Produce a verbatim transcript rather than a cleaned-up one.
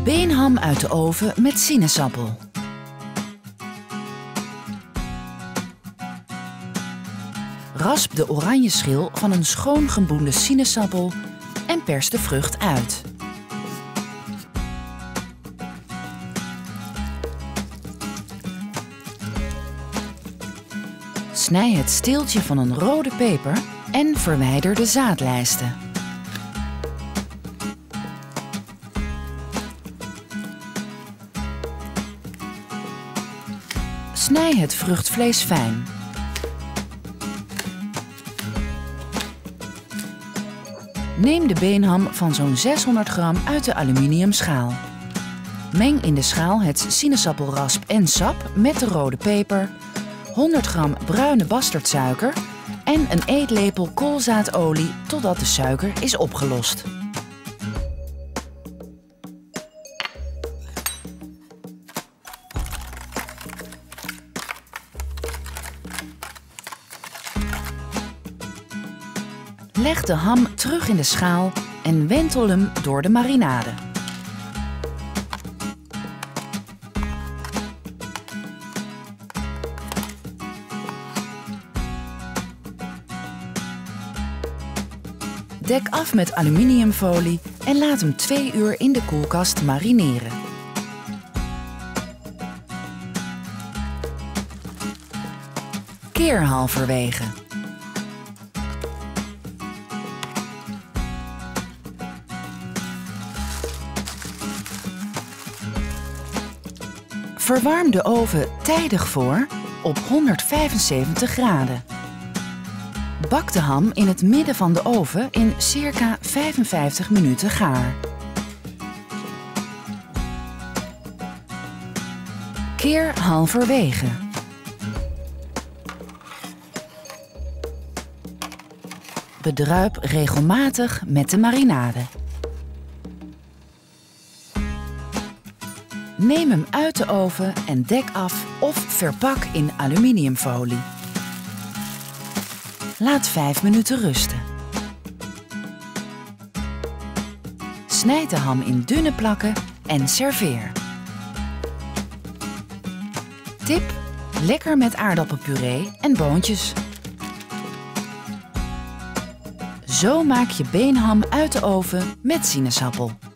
Beenham uit de oven met sinaasappel. Rasp de oranje schil van een schoon geboende sinaasappel en pers de vrucht uit. Snij het steeltje van een rode peper en verwijder de zaadlijsten. Snij het vruchtvlees fijn. Neem de beenham van zo'n zeshonderd gram uit de aluminium schaal. Meng in de schaal het sinaasappelrasp en sap met de rode peper, honderd gram bruine bastardsuiker en een eetlepel koolzaadolie totdat de suiker is opgelost. Leg de ham terug in de schaal en wentel hem door de marinade. Dek af met aluminiumfolie en laat hem twee uur in de koelkast marineren. Keer halverwege. Verwarm de oven tijdig voor op honderdvijfenzeventig graden. Bak de ham in het midden van de oven in circa vijfenvijftig minuten gaar. Keer halverwege. Bedruip regelmatig met de marinade. Neem hem uit de oven en dek af of verpak in aluminiumfolie. Laat vijf minuten rusten. Snijd de ham in dunne plakken en serveer. Tip: lekker met aardappelpuree en boontjes. Zo maak je beenham uit de oven met sinaasappel.